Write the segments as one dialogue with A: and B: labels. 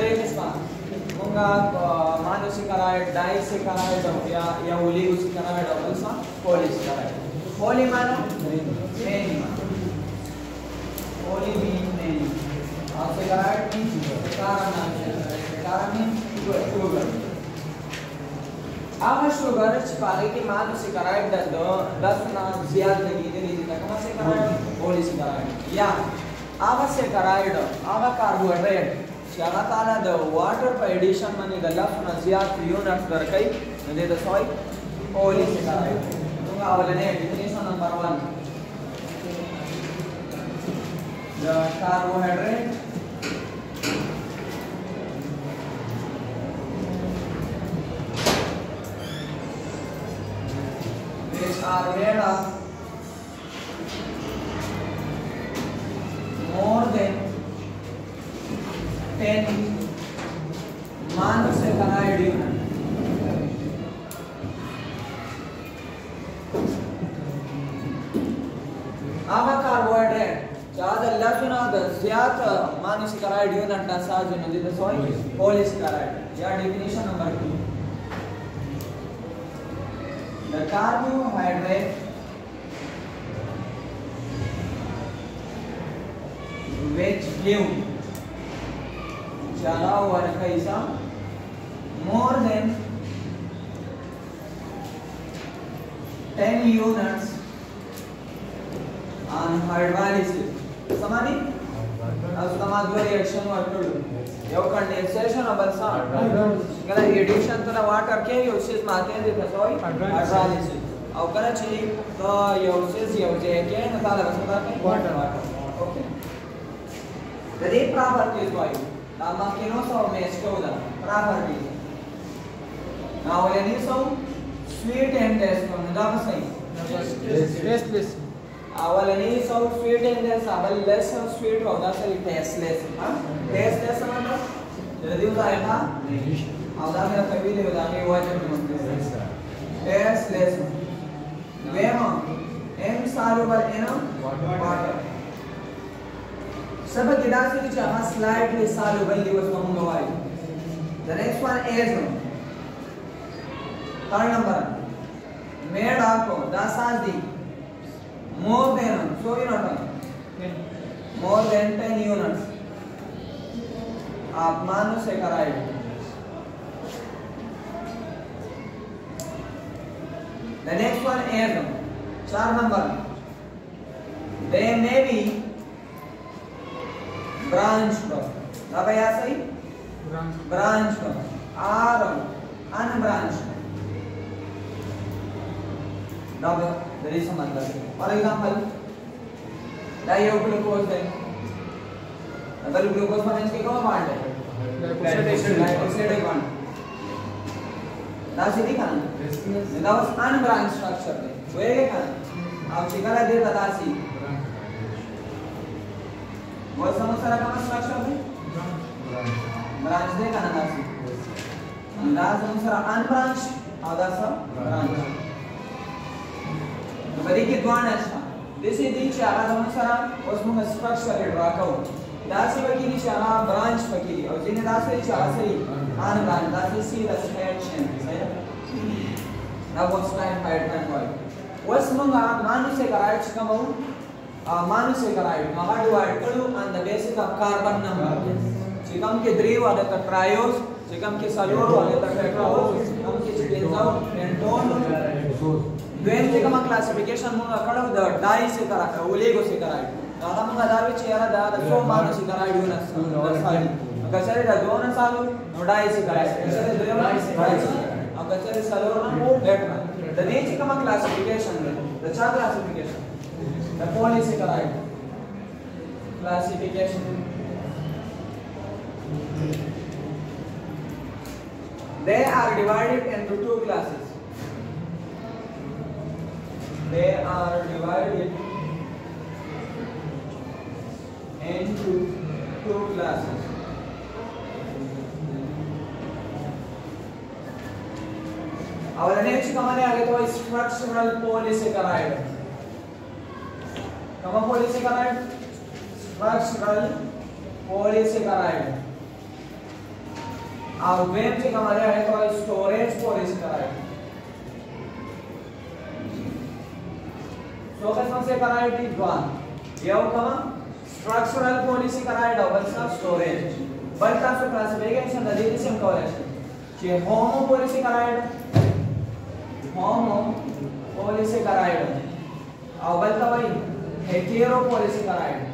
A: किसका मुंगा मानसिकराइड डाइसिकराइड या ओलिगोसिकराइड और दूसरा पॉलीसिकराइड पॉली मानो मेनी पॉली मीन मेनी और सिकराइड मीन कारण शुगर अब शुगर छिपाने की मानसिकराइड दस ना ज्यादा लगी दे दी तक मानसिकराइड पॉलीसिकराइड या आवश्यकराइड आवा कार्बोहाइड्रेट शाला ताला द वाटर पर एडिशन मनी द लफ ना ज्यादा यूनिट्स दर कई दे द सोई पॉलीसिकराइड दूंगा अवलने डेफिनेशन नंबर 1 द carbohydrate which are made of more than 10 monosaccharide units. आवा कार्बोहाइड्रेट ज्यादा लसुना द ज्यादा monosaccharide unit ता साज न दे सोई पॉलीसैकेराइड या definition number 2 the carbohydrate which give chala और कैसा more than 10 units on hydrolysis समानी अब समाज रिएक्शन वाटर यो कंडेंसेशन अब सा गला एडिशन तो ना वाटर के योसिस माते हैं देखा सोई हाइड्रोलिसिस और करा ची तो योसिस योजे के ना ताला बस बता के वाटर ओके the properties वायु तामा किनो सो में स्टोदा properties now when you so sweet and taste को ना बस नहीं tasteless awalani so sweet and less awal less sweet होगा सही tasteless हाँ tasteless मतलब जल्दी होता है ना आवदा मेरा कभी ले बता के वो जब tasteless वे हम insoluble in water सब गिलास के नीचे हम slightly soluble लिवस को हम गवाई the next one is third number made of dasadi more than so you know more than 10 units of monosaccharide the next one is 4 number they may be branched अब या सही branched or unbranched now there is some मतलब for example dioglucose है अगर ग्लूकोज में इसके कौन बॉन्ड है ग्लाइकोसिलिक बॉन्ड दासी दिखा ना that was unbranched structure है वो ये क्या आप चिकला दे दासी वो समोसा का स्ट्रक्चर है ब्रांच दे का ना दासी दास समोसा unbranched आधा सा ब्रांच बड़ी की द्वान है this is the चारा समोसा उसमें स्ट्रक्चर है ड्राकाउ दासी वकीली चारा ब्रांच वकीली और जिन्हें दासी चारा सही unbranched दासी सी द सेक्शन है now what's time fight time boy उसमें monosaccharide चिकमो monosaccharide मगा डिवाइड करो on the basis of carbon number चिकम के द्विव वाले का ट्रायोस चिकम के सल्फर वाले का टेट्राओस चिकम के बेंजो पेंटोन द्वेन चिकम क्लासिफिकेशन मुंगा कड़व द डाइसैकराइड ओलिगोसैकराइड दादा मुंगा दावे चेरा दादा सो monosaccharide यूनिट्स साली अगचरे द दोन साल नो डाइसैकराइड अगचरे दोन डाइसैकराइड अगचरे सल्फर ना डेटना द ने चिकम क्लासिफिकेशन में द चा classification the polysaccharide classification they are divided into two classes our next कमाने आगे तो structural polysaccharide कमा polysaccharide structural polysaccharide او ویم چې کومه ده هغه ته سټوریج پالیسی قرار دي څو قسم څه قرار دي دوان یو کومه structural policy قرار دی او بل څه سټوریج بل تاسو کلاسیفیکیشن د دې څه کولای شئ چې هومو پالیسی قرار دی هومو پالیسی قرار دی او بل ته وایي هیټیرو پالیسی قرار دی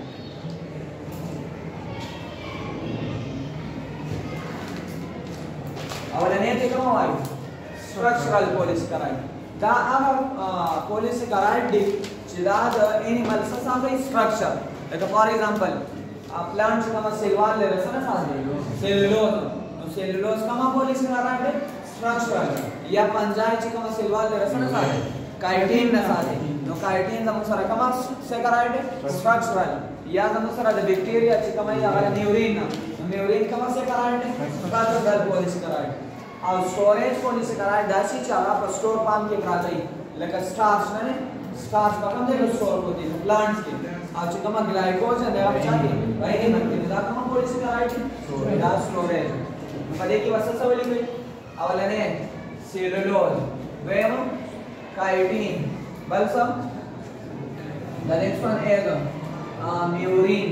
A: اولنې ته کوم وایي structural policy قرار دی دا هغه پالیسی قرار دی چې دا د انیمل سره structure like for example a plant kama cellulose le rasana saadhe cellulose kama policy qarate structural ya panjai kama cellulose le rasana saadhe chitin na saadhe no chitin da musara kama se qarate structural ya da musara the bacteria kama ya neurin kama se qarate structural policy qarate aur storage policy qarate dasi chala per store palm ke qarate like a starch na starch bakam de store hoti plants ke आज कमा ग्लाइकोज है आप चाहते भाई नहीं बनते ना कमा पॉलिसी का राइट डाल स्टोरेज पदे की वसत सवली में अवलने सेलुलोज वेम काइटिन बल्सम द नेक्स्ट वन इज म्यूरिन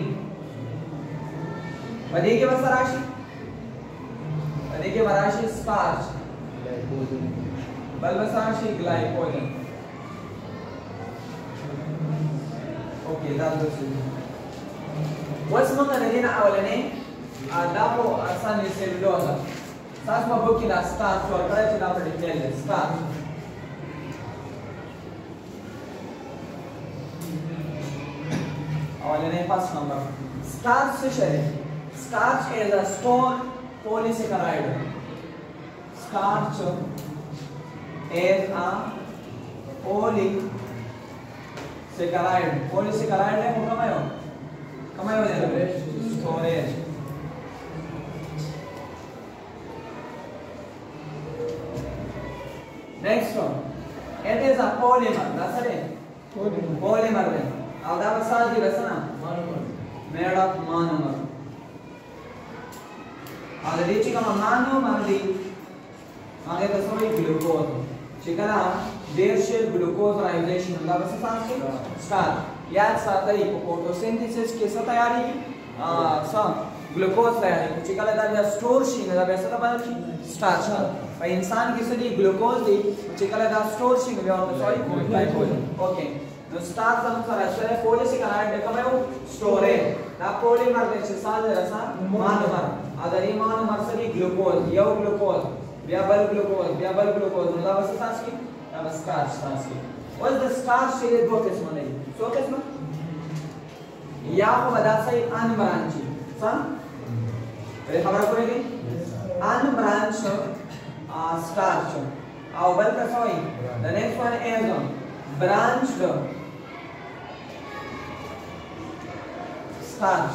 A: पदे की वसत राशि पदे की वराशि स्टार्च बल्बसाशि glycogen اوكي دا د څه وس موږ نه دینه اولنې دا په اسانه سیلولوزا تاسو په بوکي لا سٹارټ ورکړی چې دا په ډیټیل سٹارټ اولنې پاس نمبر سٹارټ څه شی سٹارټ از ا stone polysaccharide starch is a polysaccharide polysaccharide है कमायो दे storage next one it is a polymer that's it polymer है अब दा बसा दी रचना made of monomer आगे ची का monomer दी आगे तो सभी ग्लूकोज चिकना देशल ग्लूकोजराइजेशन दा बस सांस स्टार्ट याद साथ ही फोटोसिंथेसिस के साथ तैयारी सम ग्लूकोज तैयारी चिकला दा स्टोर शीन दा वैसे तो बना स्टार्च पर इंसान की सदी ग्लूकोज दी चिकला दा स्टोर शीन वे और sorry glycogen okay no starch हम सर ऐसे पोलिसैकेराइड देखो स्टोरेज दा पॉलीमर दे साथ रसा मोनोमर अदरी मोनोमर सदी ग्लूकोज यो ग्लूकोज व्याबल ग्लूकोज मतलब बस सांस की अब स्टार्च सांस की और द स्टार्च से दो किस्म नहीं सो किस्म या को बता सही अनब्रांच सम अरे खबर पड़ेगी अनब्रांच स्टार्च और बल का सही द next one is branched starch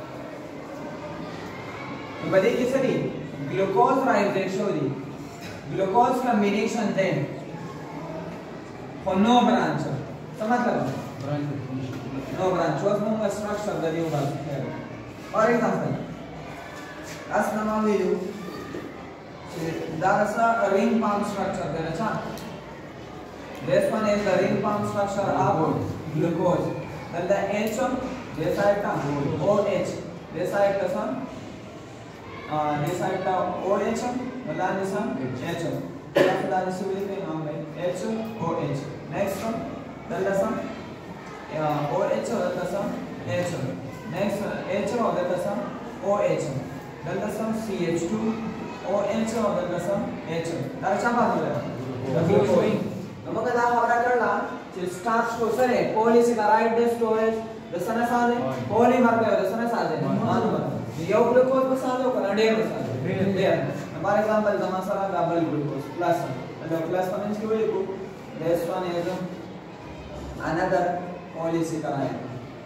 A: बड़ी किसरी ग्लूकोज राइजेशन दी glucose combination then for no branch समझ लो no branch was no structure that you have for example as nama view there is a ring palm structure there is this one is the ring palm structure of glucose then the H this side OH this side the sun this side the OH मतलब this one H that is really नाम है HOH next one then the sum OH or the sum H next H or the sum OH then the sum CH2 OH or the sum H that is apa बोला the glucose नमक का हमारा करला जो स्टार्च को सरे polysaccharide storage दसना साले polymer पे दसना साले मोनोमर ये ग्लूकोज बसाले और कनाडेर बसाले for example damasara double glucose plus and the plus means ki will this one is another polysaccharide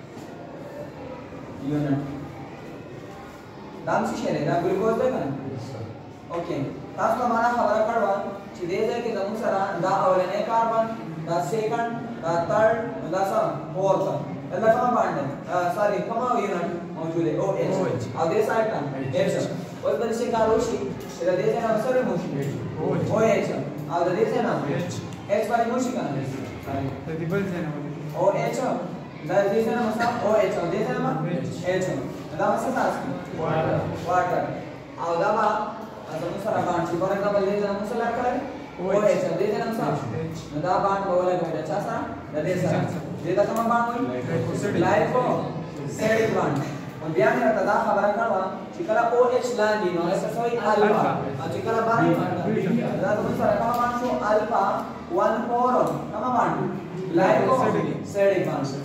A: unit दाम से शेयर है ग्लूकोज देखा ओके तास तो हमारा खबर करवा कि दे दे कि दामसरा दा अवलने कार्बन दा सेकंड दा थर्ड दा सब फोर्थ अल्लाह कहां बांट है सॉरी कमा यूनिट मौजूद है OH और this item H اوس بل شي کار وشي چې د دې ځای نه سره موشي او ایچ او د دې ځای نه ایچ باندې موشي کنه
B: د دې بل ځای نه
A: او ایچ دا دې ځای نه مثلا او ایچ او دې ځای نه ایچ دا مثلا تاسو واټر او دا ما زموږ سره باندې چې ورته بل دې ځای نه مثلا کړی او ایچ دې ځای نه مثلا نو دا باندې ولا کوي چا سره د دې سره دې دا کوم باندې لایکو سیډ باندې بیا مې راته دا خبره کړه چې کله او ایچ لاندې نو هغه څه وایي الفا او چې کله باندې دا زموږ سره کوم باندې شو الفا 1 4 کوم باندې لایکو سیډ باندې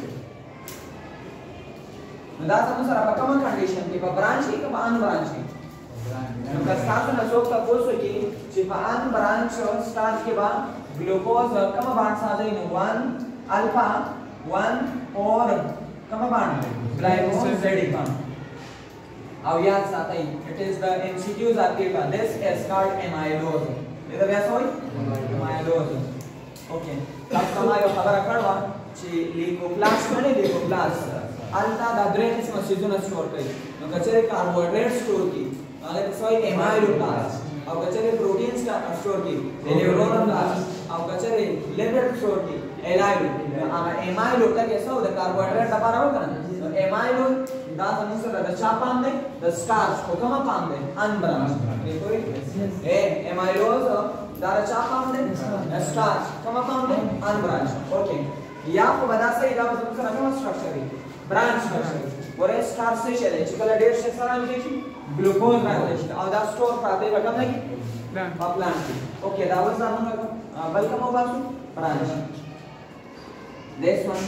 A: نو دا زموږ سره په کومه کنډیشن کې په برانچ کې په ان برانچ کې نو که تاسو نه څوک تاسو کې چې په ان برانچ سٹارټ کې با ګلوکوز کوم باندې ساده نو 1 الفا 1 اور کوم باندې glycose Z bond او یاد ساتئ it is the MCQs are given this is called amylose دا بیا څه وایي amylose اوکې تاسو ما یو خبره کړو چې لیکوپلاست باندې لیکوپلاست التا دا درې قسمه سيزونه سٹور کوي نو کچره کاربوهایډریټ سٹور کوي هغه څه وایي amyloplasty او کچره پروټینز کا سٹور کوي نیورونوبلاست او کچره لیپټ سٹور کوي एलाइल هغه एमाइलो ته کې څه د کاربوهایډریټ لپاره وکړه एमाइलो دا زموږ سره د چا پام دی د سٹارچ کو کوم پام دی ان برانچ کوئی एमाइलोज دا چا پام دی د سٹارچ کوم پام دی ان برانچ اوکې یا په ودا سره دا زموږ سره کوم سټرکچر دی برانچ سټرکچر ورې سٹارچ څه شي چې کله ډیر شي سره راځي شي ګلوکوز راځي او دا سٹور پاتې وکم نه کی پلان اوکې دا وځه موږ بلکې مو باسو برانچ this one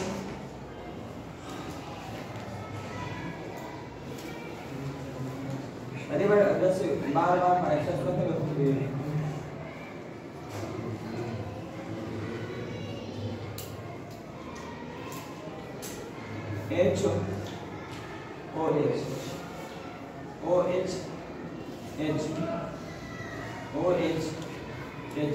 A: अरे बट जैसे बार-बार परीक्षा करते हैं H O H O H H O H H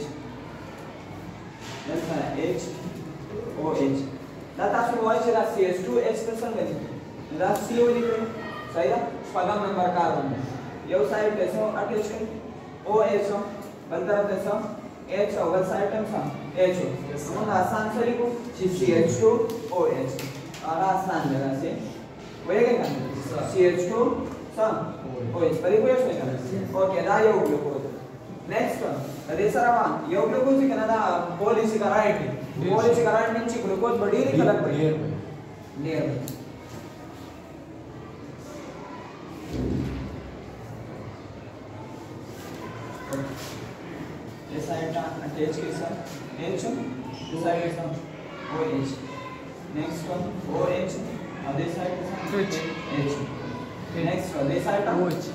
A: delta H OH دا تاسو وایي چې دا CH2H څه څنګه دي دا CO لیکل صحیح ده شپږم نمبر کاربن یو سایډ ته څو اټیچ کړي OH بل طرف ته څو H او بل سایډ ته څو H موږ آسان سره لیکو چې CH2OH هغه آسان دی راځي وایي کنه CH2 څو OH پرې کوی څه کنه اوکې دا یو ګلوکوز next अरे सर वा यो ग्लूकोज की कनादा पॉलीसेकेराइड पॉलीसेकेराइड मींस ग्लूकोज बड़ी री कलर पड़ी नियर ये साइड अटैच के साथ H this side is OH next one OH other side H next one this side OH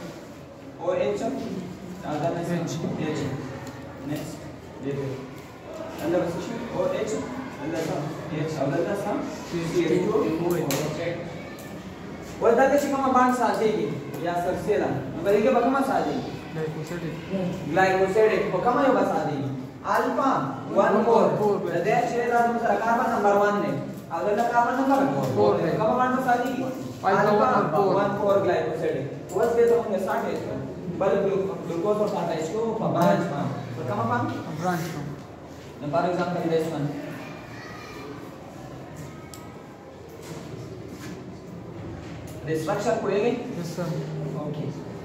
A: other is H next अंदर बस OH अंदर का H अंदर का सा CH2 OH वरदा के शिकमा बांड साजेगी या सरसेला मगर ये बकमा साजेगी ग्लाइकोसाइड बकमा यो साजेगी अल्फा 1 4 हृदय छेद आदमी सर कार्बन नंबर 1 ने अगर कार्बन नंबर 4 है कब बांड साजेगी अल्फा 1 4 ग्लाइकोसाइड वस दे तो होंगे 60 है बल ग्लूकोज और 60 इसको ब्रांच में तो कम पाम ब्रांच में for example this one the structure कोई yes sir okay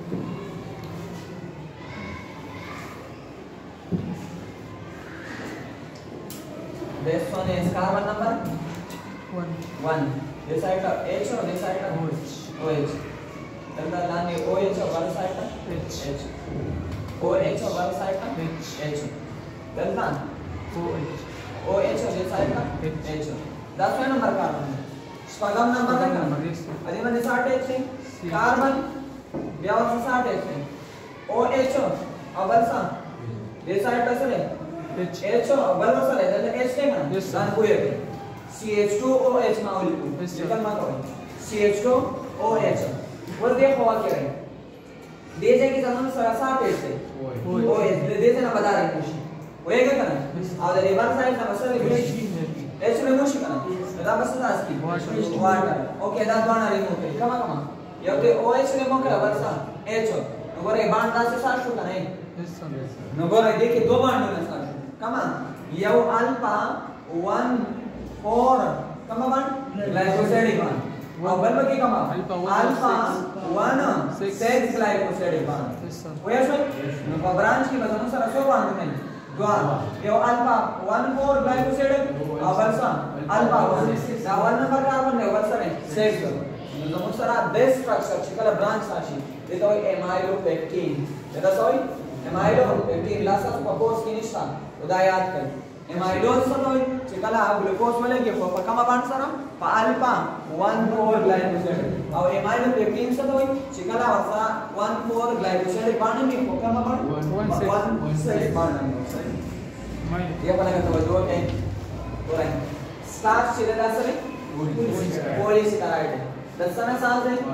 A: this one is carbon number 1 this side H or this side OH then the line OH or one side H OH or one side H then the OH or this side H that's why number carbon स्पगम number का अरे मैंने 60 H है कार्बन व्यावसायिक 60 H है OH अवल सा ये साइड कसर है H अवल वसल है जैसे H है ना दान कोई है CH2OH माउलिक्यूल निकल मत हो CH2OH वो देखो क्या है दे जाएगी जमीन सारा 60 H है OH दे देना बता रहे हैं होएगा क्या ना और रिवर्स साइड ना मसल है H में मुश्किल ना दा बस नास्की वाटर ओके दा दोना रिमूव करी कमा कमा ये OH रिमूव करा बस H नगोरे बाण दासे साशु का नहीं
B: यस सर
A: नगोरे देखिए दो बाणों ने साशु कमा यव अल्फा 1 4 कमा बाण ग्लाइकोसाइड बाण और बल में कमा अल्फा 1 6 ग्लाइकोसाइड बाण
B: यस सर
A: वो ऐसा नगो ब्रांच की बदन सर सो बाण नहीं द्वार यव अल्फा 1 4 ग्लाइकोसाइड और बल अल्फा 1 ना 1 नंबर कार्बन ने बल सर 6 नगो सर बेस स्ट्रक्चर चिकला ब्रांच साशी देता है एमाइलोपेक्टिन देता है एमाइलोपेक्टिन लासा पकोस की निशा उदायात कर एमाइलोज सतोय चिकला ग्लूकोज वाले के पकमा बाण सरा अल्फा 1 4 ग्लाइकोसाइड और एमाइलोपेक्टिन सतोय चिकला वर्षा 1 4 ग्लाइकोसाइड बाण में पकमा बाण 1 6 बाण
B: मैं
A: ये वाला का तो है और स्टार्च चिकला सरे पॉलीसेकेराइड दसना साज है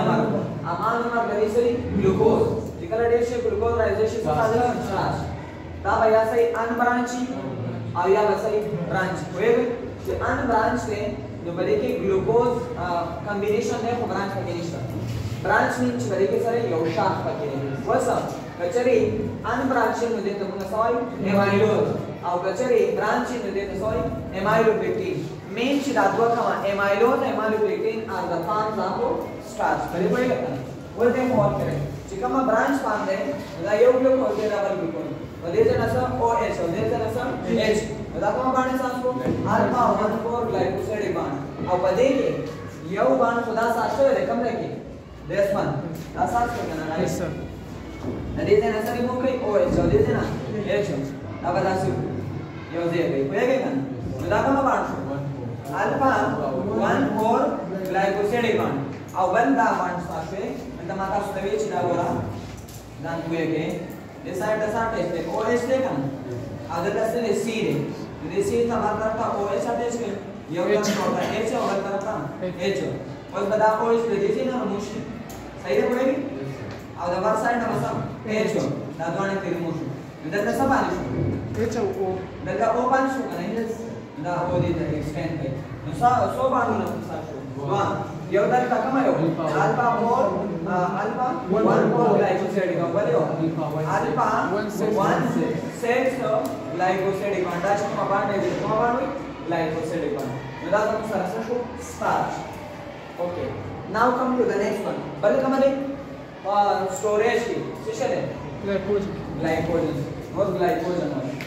A: अमानो गलीसरी ग्लूकोज चिकला देश ग्लूकोज राइजेशन साज है स्टार्च तब या सही अनब्रांची और या सही ब्रांच होएगा कि अनब्रांच से जो बड़े के ग्लूकोज कॉम्बिनेशन है वो ब्रांच कॉम्बिनेशन ब्रांच मीन्स बड़े के सारे योशाख पकेरे वैसा कचरे अनब्रांच में देते हैं सॉरी एमाइलोज और कचरे ब्रांच में देते सॉरी एमाइलोपेक्टिन मेन चिदात्वा कमा amylose amylopectin are the forms of starch बड़े बड़े बोलते हैं बहुत करें चिकमा ब्रांच पान दे दा योग लोग होते हैं डबल ग्लूकोज वदेजे नसा OH वदेजे नसा H वदाको बाणे सांसको अल्फा 1 4 ग्लाइकोसाइड बाण अब वदेगे यौ बाण खुदा साशो रे कम रखे देसमान आसास को करना
B: यस सर
A: वदेजे नसा रिमूव कई OH वदेजे ना H अब दासु यौ दे गई होएगे kan वदाको बाण अल्फा 1 4 ग्लाइकोसाइड बाण अब वंदा बाण साशे अंत माता सुतवे चिदा बोला दान होएगे डिसाइड टेस्ट है OH ले kan आदर टेस्ट है C रे ये C का मतलब था OH टेस्ट है ये होता है H और तरफ का H और बता OH ले दीजिए ना मुश्किल सही है पड़ेगी और दबार साइड ना सब H दादवाने के मुश्किल इधर का सब आने
B: H O
A: इधर का O बांध शो नहीं ना O दे दे एक्सटेंड पे सो बांधो ना साशो वाह ये उधर का कम है अल्फा 4 अल्फा 1 4 ग्लाइकोसाइड का बोलियो अल्फा 1 6 ग्लाइकोसाइड का डाश को बांध दे तो बांध ग्लाइकोसाइड का मेरा तो सारा शो starch okay now come to the next one बल कमले स्टोरेज की सेशन है
B: ग्लाइकोजन
A: ग्लाइकोजन और ग्लाइकोजन